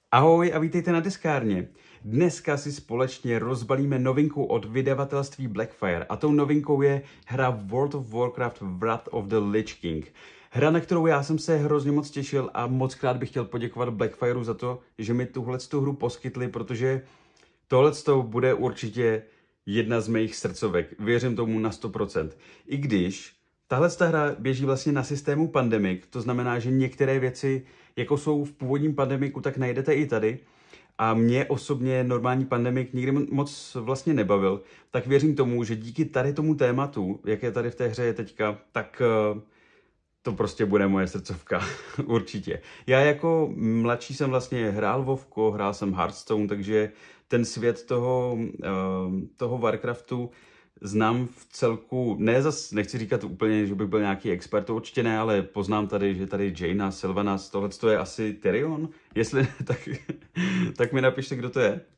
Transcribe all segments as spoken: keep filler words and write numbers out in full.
Ahoj a vítejte na Deskárně. Dneska si společně rozbalíme novinku od vydavatelství Blackfire a tou novinkou je hra World of Warcraft Wrath of the Lich King. Hra, na kterou já jsem se hrozně moc těšil a moc krát bych chtěl poděkovat Blackfireu za to, že mi tuhle hru poskytli, protože tohle bude určitě jedna z mých srdcovek. Věřím tomu na sto procent. I když tahle hra běží vlastně na systému Pandemic, to znamená, že některé věci, jako jsou v původním Pandemicu, tak najdete i tady. A mě osobně normální Pandemic nikdy moc vlastně nebavil, tak věřím tomu, že díky tady tomu tématu, jak je tady v té hře je teďka, tak uh, to prostě bude moje srdcovka, určitě. Já jako mladší jsem vlastně hrál WoWko, hrál jsem Hearthstone, takže ten svět toho, uh, toho Warcraftu znám v celku, ne zas, nechci říkat úplně, že bych byl nějaký expert, to určitě ne, ale poznám tady, že tady Jaina, Sylvanas, tohle je asi Tyrion, jestli ne, tak, tak mi napište, kdo to je.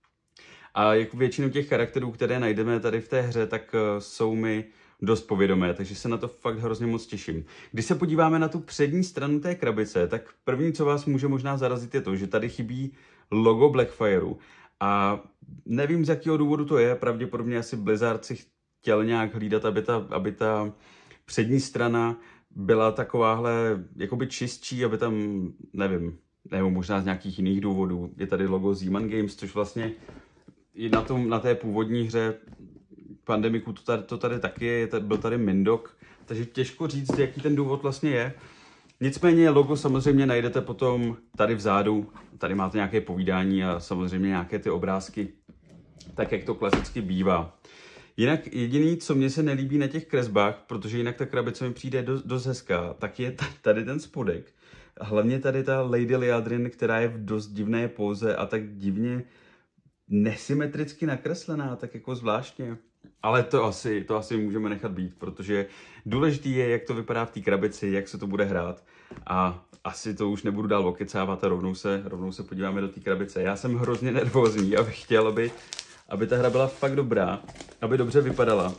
A jako většinu těch charakterů, které najdeme tady v té hře, tak uh, jsou mi dost povědomé, takže se na to fakt hrozně moc těším. Když se podíváme na tu přední stranu té krabice, tak první, co vás může možná zarazit, je to, že tady chybí logo Blackfireu. A nevím, z jakého důvodu to je, pravděpodobně asi Blizzard si chtěl nějak hlídat, aby ta, aby ta přední strana byla takováhle jakoby čistší, aby tam, nevím, nebo možná z nějakých jiných důvodů, je tady logo Zeman Games, což vlastně i na, tom, na té původní hře Pandemiku to tady, to tady taky je, byl tady Mindok, takže těžko říct, jaký ten důvod vlastně je. Nicméně logo samozřejmě najdete potom tady vzadu, tady máte nějaké povídání a samozřejmě nějaké ty obrázky, tak jak to klasicky bývá. Jinak jediný, co mně se nelíbí na těch kresbách, protože jinak ta krabice mi přijde dost, dost hezká, tak je tady ten spodek. Hlavně tady ta Lady Liadrin, která je v dost divné póze a tak divně nesymetricky nakreslená, tak jako zvláštně. Ale to asi, to asi můžeme nechat být, protože důležitý je, jak to vypadá v té krabici, jak se to bude hrát. A asi to už nebudu dál okecávat a rovnou se, rovnou se podíváme do té krabice. Já jsem hrozně nervózní a bych chtěl, aby, aby ta hra byla fakt dobrá, aby dobře vypadala.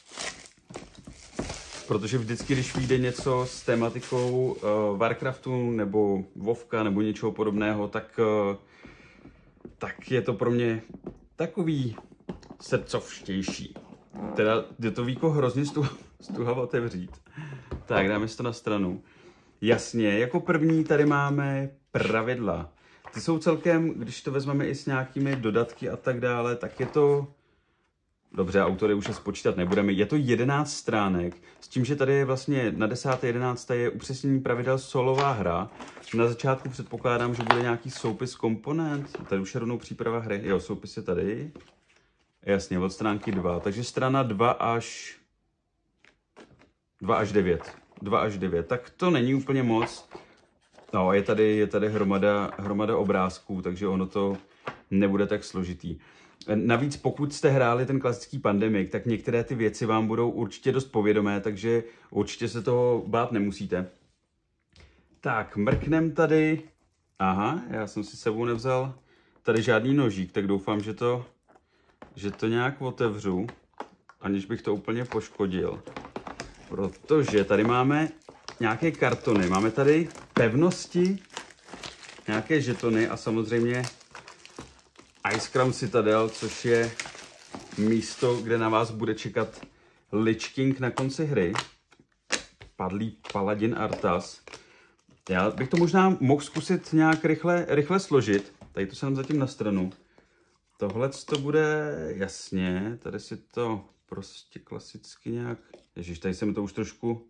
Protože vždycky, když vyjde něco s tématikou uh, Warcraftu nebo WoWka nebo něčeho podobného, tak, uh, tak je to pro mě takový srdcovštější. Teda je to víko hrozně stuhavo otevřít. Tak, dáme si to na stranu. Jasně, jako první tady máme pravidla. Ty jsou celkem, když to vezmeme i s nějakými dodatky a tak dále, tak je to... Dobře, autory už je spočítat nebudeme. Je to jedenáct stránek, s tím, že tady je vlastně na desáté jedenácté je upřesnění pravidel solová hra. Na začátku předpokládám, že bude nějaký soupis komponent. Tady už je rovnou příprava hry. Jo, soupis je tady. Jasně, od stránky dva. Takže strana dva až... dva až devět. dva až devět. Tak to není úplně moc. No, je tady, je tady hromada, hromada obrázků, takže ono to nebude tak složitý. Navíc pokud jste hráli ten klasický Pandemic, tak některé ty věci vám budou určitě dost povědomé, takže určitě se toho bát nemusíte. Tak, mrknem tady. Aha, já jsem si sebou nevzal tady žádný nožík, tak doufám, že to, že to nějak otevřu, aniž bych to úplně poškodil. Protože tady máme nějaké kartony, máme tady pevnosti, nějaké žetony a samozřejmě Icecrown Citadel, což je místo, kde na vás bude čekat Lich King na konci hry. Padlý paladin Arthas. Já bych to možná mohl zkusit nějak rychle, rychle složit. Tady to se nám zatím na stranu. Tohle to bude jasně, tady si to prostě klasicky nějak... Ježiš, tady se mi to už trošku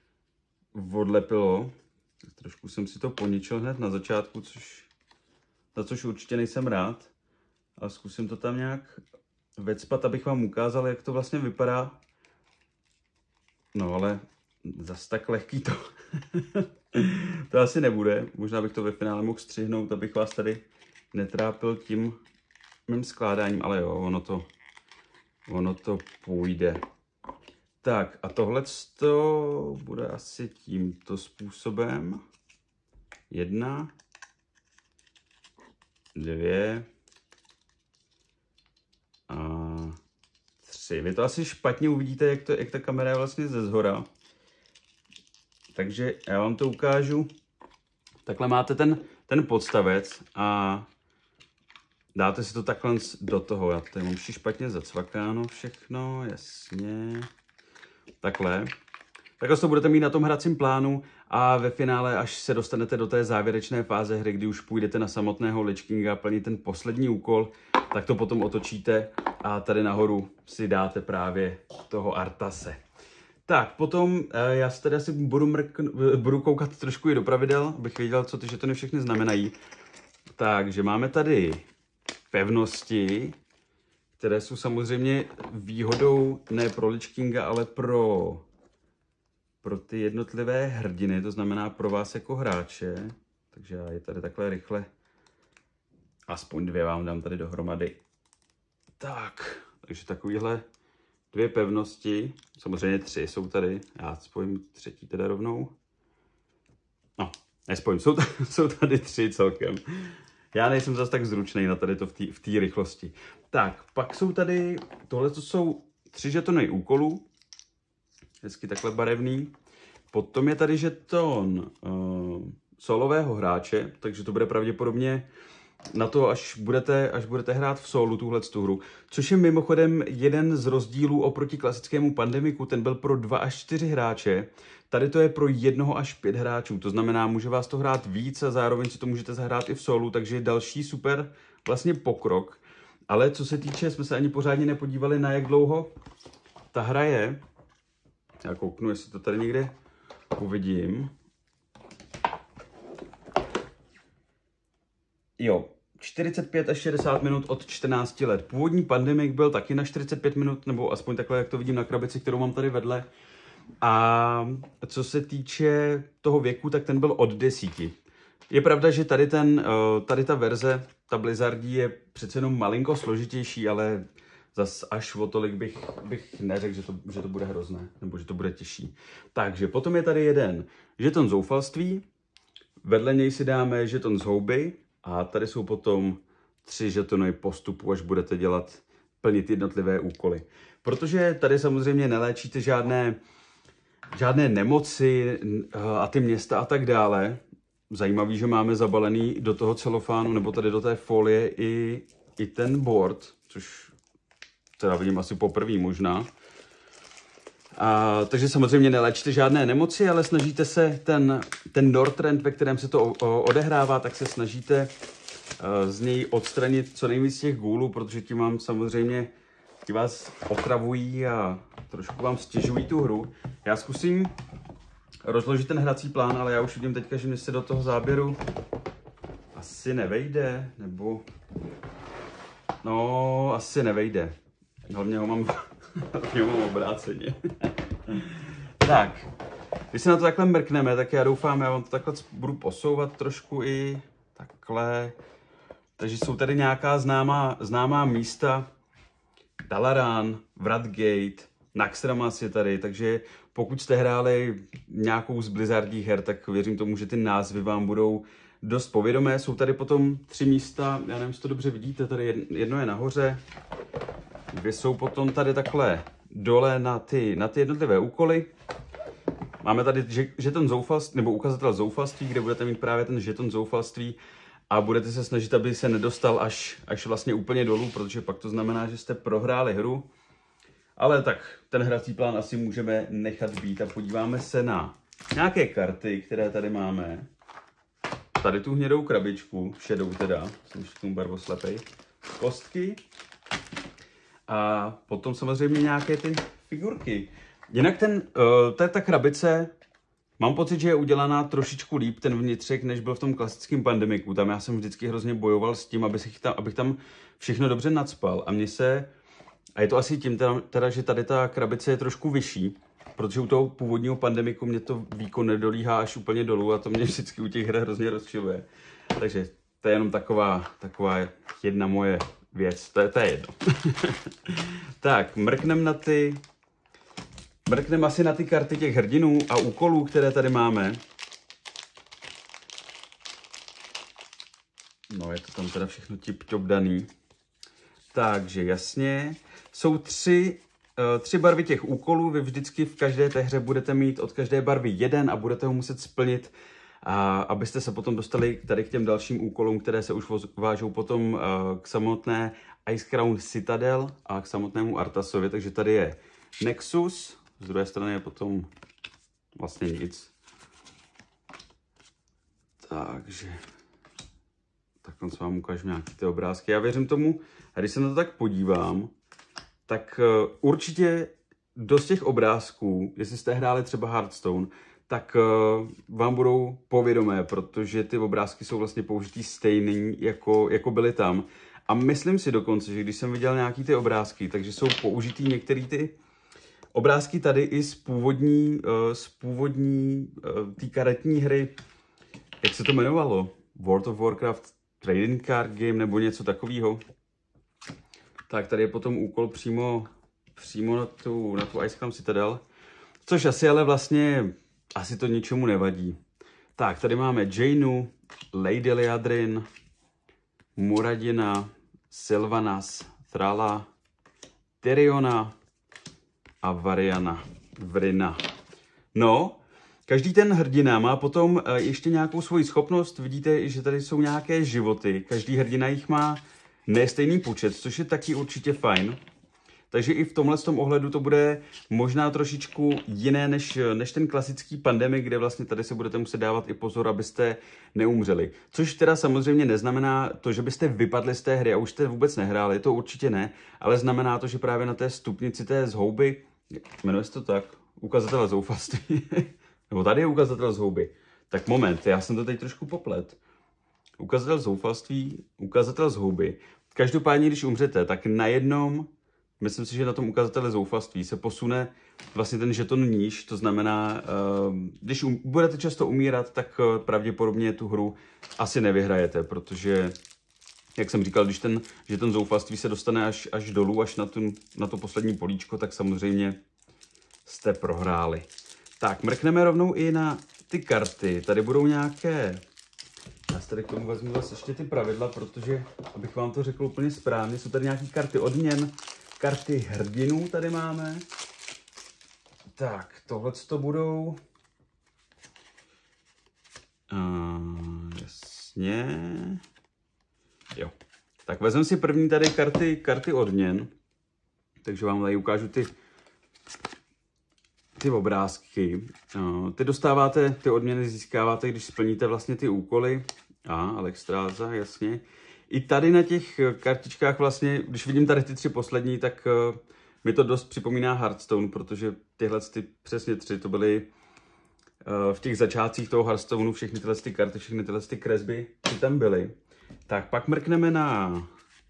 odlepilo. Trošku jsem si to poničil hned na začátku, což, za což určitě nejsem rád. A zkusím to tam nějak vecpat, abych vám ukázal, jak to vlastně vypadá. No ale zas tak lehký to. To asi nebude. Možná bych to ve finále mohl střihnout, abych vás tady netrápil tím mým skládáním, ale jo, ono to, ono to půjde. Tak a tohle to bude asi tímto způsobem. Jedna, dvě a tři. Vy to asi špatně uvidíte, jak, to, jak ta kamera je vlastně ze zhora. Takže já vám to ukážu. Takhle máte ten ten podstavec a dáte si to takhle do toho. Já tady mám špatně zacvakáno všechno, jasně. Takhle. Takhle to budete mít na tom hracím plánu a ve finále, až se dostanete do té závěrečné fáze hry, kdy už půjdete na samotného Lich Kinga a plnit ten poslední úkol, tak to potom otočíte a tady nahoru si dáte právě toho Arthase. Tak, potom já se tady asi budu, mrkn- budu koukat trošku i do pravidel, abych věděl, co ty žetony všechny znamenají. Takže máme tady pevnosti, které jsou samozřejmě výhodou ne pro Lich Kinga, ale pro, pro ty jednotlivé hrdiny, to znamená pro vás jako hráče. Takže já je tady takhle rychle, aspoň dvě vám dám tady dohromady. Tak, takže takovýhle dvě pevnosti, samozřejmě tři jsou tady, já spojím třetí teda rovnou. No, nespojím, jsou tady, jsou tady tři celkem. Já nejsem zase tak zručný na tady to v té rychlosti. Tak, pak jsou tady, tohle to jsou tři žetony úkolů, hezky takhle barevný. Potom je tady žeton uh, solového hráče, takže to bude pravděpodobně na to, až budete, až budete hrát v solu tuhle tu hru. Což je mimochodem jeden z rozdílů oproti klasickému Pandemiku, ten byl pro dva až čtyři hráče. Tady to je pro jednoho až pět hráčů, to znamená, může vás to hrát víc a zároveň si to můžete zahrát i v solu, takže je další super vlastně pokrok. Ale co se týče, jsme se ani pořádně nepodívali, na jak dlouho ta hra je. Já kouknu, jestli to tady někde uvidím. Jo, čtyřicet pět až šedesát minut od čtrnácti let. Původní Pandemic byl taky na čtyřicet pět minut, nebo aspoň takhle, jak to vidím na krabici, kterou mám tady vedle. A co se týče toho věku, tak ten byl od desíti. Je pravda, že tady, ten, tady ta verze, ta Blizzardí je přece jenom malinko složitější, ale zas až o tolik bych, bych neřekl, že to, že to bude hrozné, nebo že to bude těžší. Takže potom je tady jeden žeton zoufalství, vedle něj si dáme žeton zhouby a tady jsou potom tři žetony postupu, až budete dělat, plnit jednotlivé úkoly. Protože tady samozřejmě neléčíte žádné žádné nemoci a ty města a tak dále. Zajímavý, že máme zabalený do toho celofánu nebo tady do té folie i, i ten board, což teda vidím asi poprvé možná. A, takže samozřejmě neléčíte žádné nemoci, ale snažíte se ten, ten Northrend, ve kterém se to odehrává, tak se snažíte z něj odstranit co nejvíc těch gůlů, protože tím vám samozřejmě ti vás otravují a trošku vám stěžují tu hru. Já zkusím rozložit ten hrací plán, ale já už vidím teďka, že mi se do toho záběru asi nevejde, nebo... No, asi nevejde. Hlavně ho mám, hlavně ho mám obráceně. Tak, když se na to takhle mrkneme, tak já doufám, já vám to takhle budu posouvat trošku i takhle. Takže jsou tady nějaká známá, známá místa. Dalaran, Wrathgate, Naxxramas je tady, takže pokud jste hráli nějakou z Blizzardích her, tak věřím tomu, že ty názvy vám budou dost povědomé. Jsou tady potom tři místa, já nevím, jestli to dobře vidíte, tady jedno je nahoře, dvě jsou potom tady takhle dole na ty, na ty jednotlivé úkoly. Máme tady žeton zoufalství, nebo ukazatel zoufalství, kde budete mít právě ten žeton zoufalství a budete se snažit, aby se nedostal až, až vlastně úplně dolů, protože pak to znamená, že jste prohráli hru. Ale tak ten hrací plán asi můžeme nechat být a podíváme se na nějaké karty, které tady máme. Tady tu hnědou krabičku, šedou teda, jsem už k tomu barvoslepej, kostky a potom samozřejmě nějaké ty figurky. Jinak ten, uh, ta, ta krabice, mám pocit, že je udělaná trošičku líp ten vnitřek, než byl v tom klasickém Pandemiku. Tam já jsem vždycky hrozně bojoval s tím, abych tam, abych tam všechno dobře nacpal. A mně se, a je to asi tím teda, teda, že tady ta krabice je trošku vyšší, protože u toho původního Pandemiku mě to výkon nedolíhá až úplně dolů a to mě vždycky u těch her hrozně rozčiluje. Takže to je jenom taková, taková jedna moje věc. To je, to je jedno. Tak, mrknem na ty... Mrkneme asi na ty karty těch hrdinů a úkolů, které tady máme. No, je to tam teda všechno tip-top daný. Takže jasně. Jsou tři, uh, tři barvy těch úkolů. Vy vždycky v každé té hře budete mít od každé barvy jeden a budete ho muset splnit a abyste se potom dostali tady k těm dalším úkolům, které se už vážou potom uh, k samotné Icecrown Citadel a k samotnému Artasovi. Takže tady je Nexus, z druhé strany je potom vlastně nic. Takže takhle vám ukážu nějaké ty obrázky. Já věřím tomu, a když se na to tak podívám, tak uh, určitě dost těch obrázků, jestli jste hráli třeba Hearthstone, tak uh, vám budou povědomé, protože ty obrázky jsou vlastně použitý stejný, jako, jako byly tam. A myslím si dokonce, že když jsem viděl nějaký ty obrázky, takže jsou použitý některé ty obrázky tady i z původní, uh, z původní uh, té karetní hry, jak se to jmenovalo? World of Warcraft Trading Card Game nebo něco takového. Tak tady je potom úkol přímo, přímo na tu, na tu Icecrown Citadel, což asi ale vlastně asi to ničemu nevadí. Tak, tady máme Jainu, Lady Liadrin, Muradina, Sylvanas, Thrala, Tyriona a Variana, Vrina. No, každý ten hrdina má potom ještě nějakou svoji schopnost. Vidíte, že tady jsou nějaké životy. Každý hrdina jich má nestejný počet, což je taky určitě fajn. Takže i v tomhle tom ohledu to bude možná trošičku jiné než, než ten klasický Pandemic, kde vlastně tady se budete muset dávat i pozor, abyste neumřeli. Což teda samozřejmě neznamená to, že byste vypadli z té hry a už jste vůbec nehráli, to určitě ne, ale znamená to, že právě na té stupnici té zhouby, jmenuje se to tak, ukazatel zoufalství, nebo tady je ukazatel zhouby. Tak moment, já jsem to teď trošku poplet. Ukazatel zoufalství, ukazatel zhouby. Každopádně, když umřete, tak na jednom, myslím si, že na tom ukazateli zoufalství se posune vlastně ten žeton níž, to znamená, když um, budete často umírat, tak pravděpodobně tu hru asi nevyhrajete, protože, jak jsem říkal, když ten žeton zoufalství se dostane až, až dolů, až na, tu, na to poslední políčko, tak samozřejmě jste prohráli. Tak, mrkneme rovnou i na ty karty. Tady budou nějaké... Já si tady k tomu vezmu zase ještě ty pravidla, protože, abych vám to řekl úplně správně, jsou tady nějaké karty odměn, karty hrdinů tady máme. Tak, tohle to budou... Uh, jasně... Jo. Tak vezmeme si první tady karty, karty odměn. Takže vám tady ukážu ty, ty obrázky. Uh, ty dostáváte, ty odměny získáváte, když splníte vlastně ty úkoly. A, Alexstráza, jasně. I tady na těch kartičkách vlastně, když vidím tady ty tři poslední, tak uh, mi to dost připomíná Hearthstone, protože tyhle ty přesně tři to byly uh, v těch začátcích toho Hearthstoneu, všechny tyhle ty karty, všechny tyhle ty kresby, ty tam byly. Tak pak mrkneme na...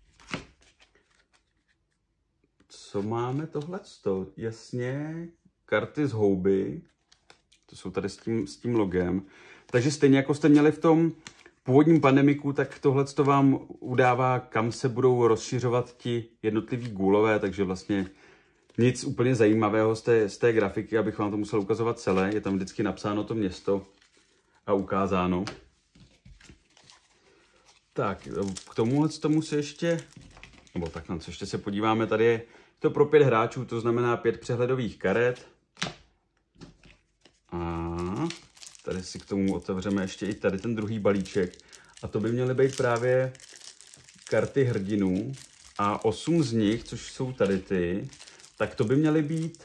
Co máme tohleto? Jasně, karty z houby. To jsou tady s tím, s tím logem. Takže stejně jako jste měli v tom původním Pandemiku, tak tohleto vám udává, kam se budou rozšiřovat ti jednotliví gůlové, takže vlastně nic úplně zajímavého z té, z té grafiky, abych vám to musel ukazovat celé. Je tam vždycky napsáno to město a ukázáno. Tak, k tomuhle tomu se ještě, nebo tak na co ještě se podíváme, tady je to pro pět hráčů, to znamená pět přehledových karet. A tady si k tomu otevřeme ještě i tady ten druhý balíček. A to by měly být právě karty hrdinů. A osm z nich, což jsou tady ty, tak to by měly být,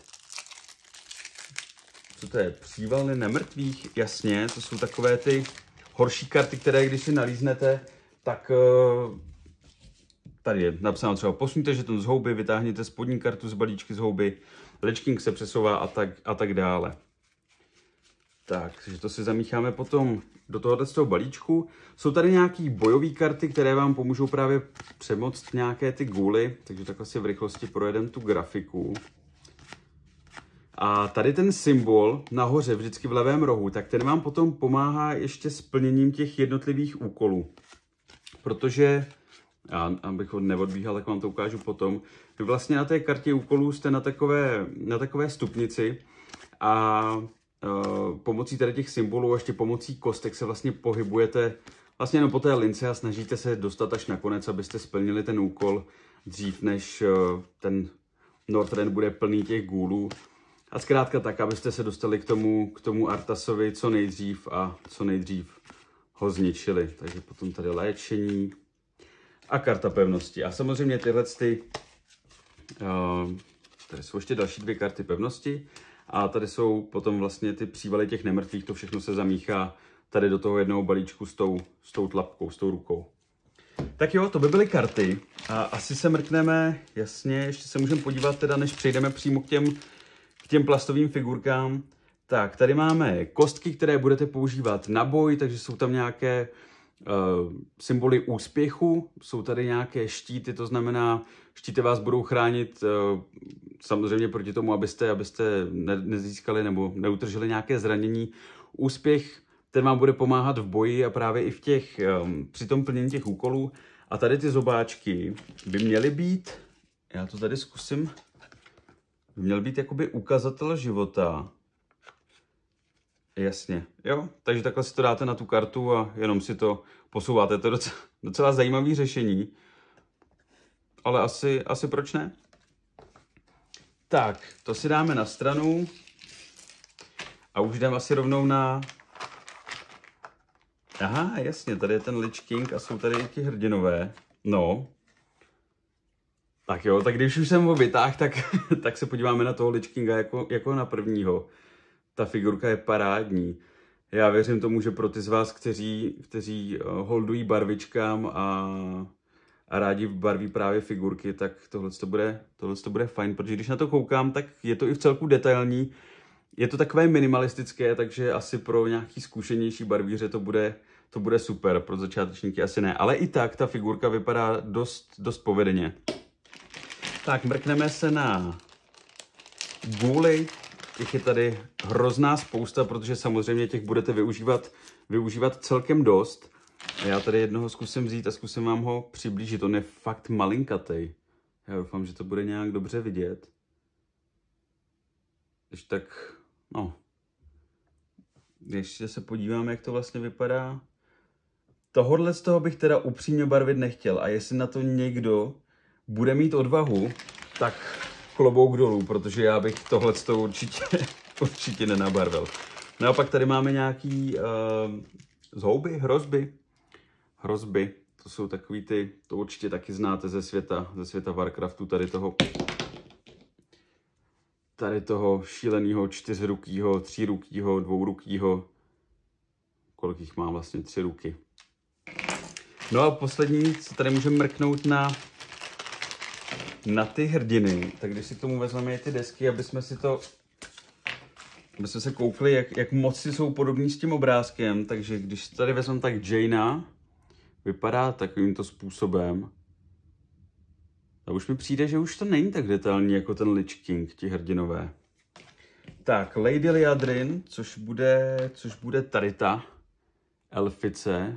co to je, přívalny nemrtvých, jasně, to jsou takové ty horší karty, které když si nalíznete, tak tady je napsáno třeba posuňte žeton z houby, vytáhněte spodní kartu z balíčky z houby, Lich King se přesouvá a tak, a tak dále. Tak, takže to si zamícháme potom do tohoto z toho balíčku. Jsou tady nějaké bojové karty, které vám pomůžou právě přemoct nějaké ty gůly, takže takhle si v rychlosti projedeme tu grafiku. A tady ten symbol nahoře, vždycky v levém rohu, tak ten vám potom pomáhá ještě s plněním těch jednotlivých úkolů. Protože, já, abych ho neodbíhal, tak vám to ukážu potom, vy vlastně na té kartě úkolů jste na takové, na takové stupnici a uh, pomocí tady těch symbolů a ještě pomocí kostek se vlastně pohybujete vlastně jenom po té lince a snažíte se dostat až nakonec, abyste splnili ten úkol dřív, než uh, ten Northrend bude plný těch gůlů. A zkrátka tak, abyste se dostali k tomu, k tomu Artasovi co nejdřív a co nejdřív ho zničili. Takže potom tady léčení a karta pevnosti. A samozřejmě tyhle ty, uh, tady jsou ještě další dvě karty pevnosti. A tady jsou potom vlastně ty přívaly těch nemrtvých, to všechno se zamíchá tady do toho jednoho balíčku s tou, s tou tlapkou, s tou rukou. Tak jo, to by byly karty a asi se mrkneme, jasně, ještě se můžeme podívat teda, než přejdeme přímo k těm, k těm plastovým figurkám. Tak, tady máme kostky, které budete používat na boj, takže jsou tam nějaké uh, symboly úspěchu, jsou tady nějaké štíty, to znamená, štíty vás budou chránit uh, samozřejmě proti tomu, abyste, abyste ne, nezískali nebo neutržili nějaké zranění. Úspěch, ten vám bude pomáhat v boji a právě i v těch, um, při tom plnění těch úkolů. A tady ty zobáčky by měly být, já to tady zkusím, by měl být jakoby ukazatel života. Jasně, jo, takže takhle si to dáte na tu kartu a jenom si to posouváte. To je docela, docela zajímavé řešení, ale asi, asi proč ne? Tak, to si dáme na stranu a už jdeme asi rovnou na... Aha, jasně, tady je ten Lich King a jsou tady i ti hrdinové. No. Tak jo, tak když už jsem ho vytáhl, tak, tak se podíváme na toho Lich Kinga jako, jako na prvního. Ta figurka je parádní. Já věřím tomu, že pro ty z vás, kteří, kteří holdují barvičkám a, a rádi barví právě figurky, tak tohle to bude, tohle to bude fajn, protože když na to koukám, tak je to i v celku detailní. Je to takové minimalistické, takže asi pro nějaký zkušenější barvíře to bude, to bude super, pro začátečníky asi ne. Ale i tak ta figurka vypadá dost, dost povedeně. Tak, mrkneme se na gůly. Těch je tady hrozná spousta, protože samozřejmě těch budete využívat, využívat celkem dost. A já tady jednoho zkusím vzít a zkusím vám ho přiblížit. On je fakt malinkatej. Já doufám, že to bude nějak dobře vidět. Když tak, no. Ještě se podíváme, jak to vlastně vypadá. Tohodle z toho bych teda upřímně barvit nechtěl. A jestli na to někdo bude mít odvahu, tak klobouk dolů, protože já bych tohle z toho určitě, určitě nenabarvil. No a pak tady máme nějaký uh, zhouby, hrozby. Hrozby, to jsou takový ty, to určitě taky znáte ze světa, ze světa Warcraftu, tady toho tady toho šíleného čtyřrukýho, třírukýho, dvourukýho, kolik jich má vlastně, tři ruky. No a poslední, co tady můžeme mrknout na na ty hrdiny, tak když si k tomu vezmeme ty desky, aby jsme si to, aby jsme se koukli, jak, jak moc si jsou podobní s tím obrázkem, takže když tady vezmeme tak Jaina, vypadá takovýmto způsobem. A už mi přijde, že už to není tak detailní jako ten Lich King, ti hrdinové. Tak, Lady Liadrin, což bude, což bude tady ta elfice.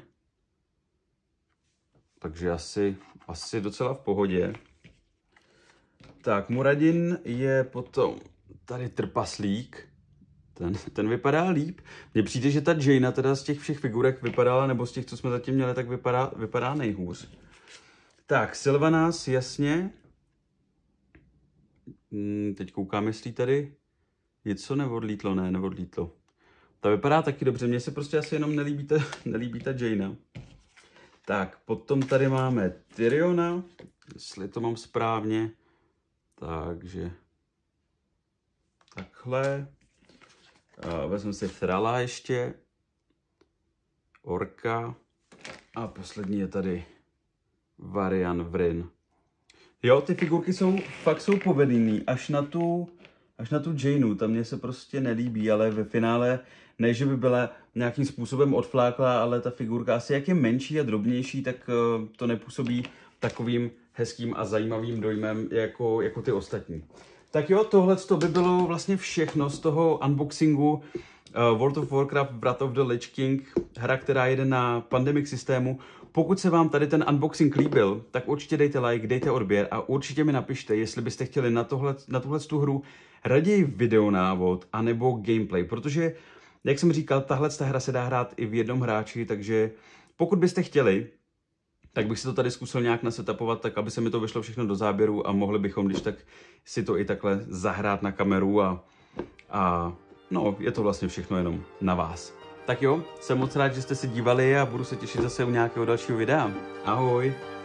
Takže asi, asi docela v pohodě. Tak, Muradin je potom tady trpaslík. Ten, ten vypadá líp. Mně přijde, že ta Jaina teda z těch všech figurek vypadala, nebo z těch, co jsme zatím měli, tak vypadá, vypadá nejhůř. Tak, Sylvanas, jasně. Hmm, teď koukám, jestli tady něco neodlítlo. Ne, neodlítlo. Ta vypadá taky dobře. Mně se prostě asi jenom nelíbí ta, nelíbí ta Jaina. Tak, potom tady máme Tyriona, jestli to mám správně. Takže takhle. Vezmu si Thrala ještě. Orka. A poslední je tady Varian Vryn. Jo, ty figurky jsou, fakt jsou povedený. Až na tu, až na tu Jainu, tam mě se prostě nelíbí, ale ve finále, ne, že by byla nějakým způsobem odfláklá, ale ta figurka asi jak je menší a drobnější, tak to nepůsobí takovým hezkým a zajímavým dojmem jako, jako ty ostatní. Tak jo, tohle by bylo vlastně všechno z toho unboxingu uh, World of Warcraft Wrath of the Lich King, hra, která jede na Pandemic systému. Pokud se vám tady ten unboxing líbil, tak určitě dejte like, dejte odběr a určitě mi napište, jestli byste chtěli na, tohle, na tuhle tu hru raději videonávod anebo gameplay, protože, jak jsem říkal, tahle hra se dá hrát i v jednom hráči, takže pokud byste chtěli, tak bych si to tady zkusil nějak nasetupovat, tak aby se mi to vyšlo všechno do záběru a mohli bychom, když tak si to i takhle zahrát na kameru a A no, je to vlastně všechno jenom na vás. Tak jo, jsem moc rád, že jste se dívali a budu se těšit zase u nějakého dalšího videa. Ahoj!